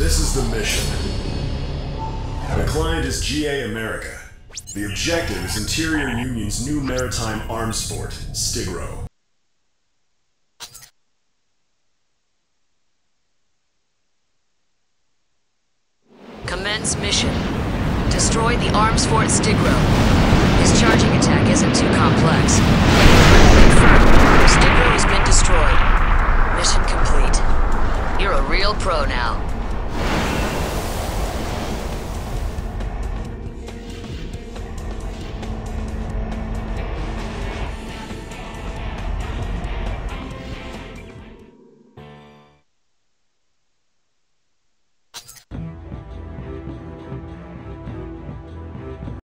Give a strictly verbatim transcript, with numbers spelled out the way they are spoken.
This is the mission. The client is G A America. The objective is Interior Union's new maritime arms fort, Stigro. Commence mission. Destroy the arms fort Stigro. His charging attack is